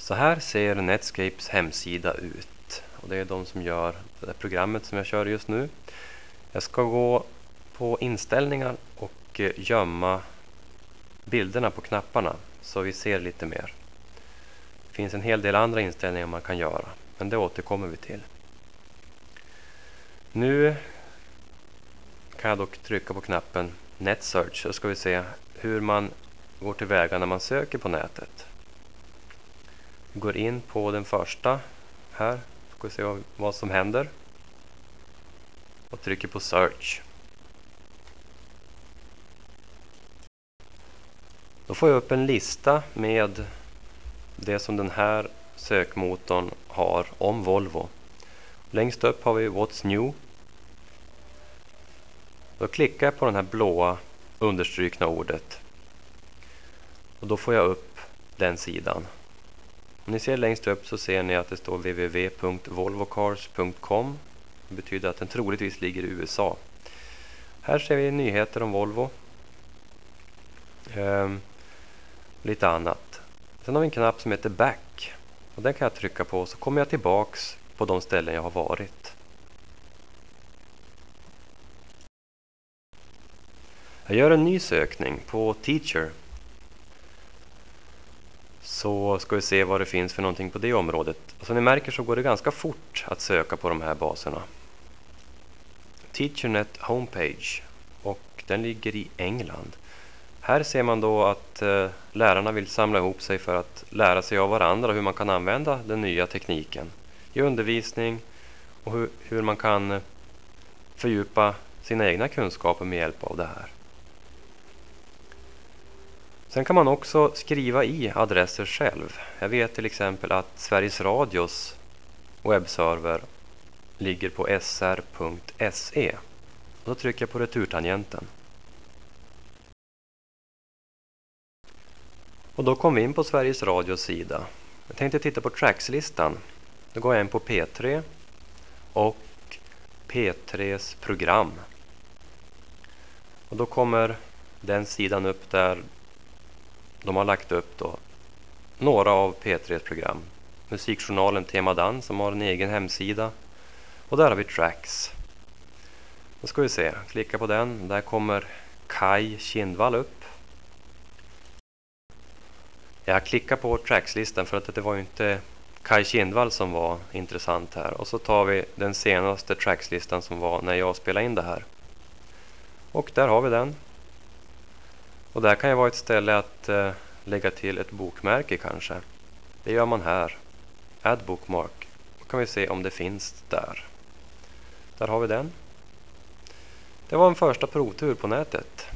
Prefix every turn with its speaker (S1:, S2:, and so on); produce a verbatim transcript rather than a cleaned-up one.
S1: Så här ser Netscapes hemsida ut. Och det är de som gör det där programmet som jag kör just nu. Jag ska gå på inställningar och gömma bilderna på knapparna så vi ser lite mer. Det finns en hel del andra inställningar man kan göra, men det återkommer vi till. Nu kan jag dock trycka på knappen Net Search så ska vi se hur man går tillväga när man söker på nätet. Vi går in på den första här, ska vi se vad som händer och trycker på Search. Då får jag upp en lista med det som den här sökmotorn har om Volvo. Längst upp har vi What's New. Då klickar jag på den här blåa understrykna ordet. Och då får jag upp den sidan. Om ni ser längst upp så ser ni att det står w w w punkt volvocars punkt com. Det betyder att den troligtvis ligger i U S A. Här ser vi nyheter om Volvo. Ehm, lite annat. Sen har vi en knapp som heter Back. Och den kan jag trycka på så kommer jag tillbaks på de ställen jag har varit. Jag gör en ny sökning på Teacher. Så ska vi se vad det finns för någonting på det området. Och som ni märker så går det ganska fort att söka på de här baserna. TeacherNet Homepage. Och den ligger i England. Här ser man då att eh, lärarna vill samla ihop sig för att lära sig av varandra hur man kan använda den nya tekniken i undervisning och hur, hur man kan eh, fördjupa sina egna kunskaper med hjälp av det här. Sen kan man också skriva i adresser själv. Jag vet till exempel att Sveriges Radios webbserver ligger på s r punkt s e. Då trycker jag på returtangenten. Och då kom vi in på Sveriges Radios sida. Jag tänkte titta på trackslistan. Då går jag in på P tre och P tres program. Och då kommer den sidan upp där de har lagt upp då några av P tres program. Musikjournalen Tema Dans som har en egen hemsida. Och där har vi tracks. Då ska vi se, klicka på den. Där kommer Kai Kindvall upp. Jag klickar på trackslistan för att det var ju inte Kai Kindvall som var intressant här. Och så tar vi den senaste trackslistan som var när jag spelade in det här. Och där har vi den. Och där kan ju vara ett ställe att eh, lägga till ett bokmärke kanske. Det gör man här. Add bookmark. Då kan vi se om det finns där. Där har vi den. Det var en första provtur på nätet.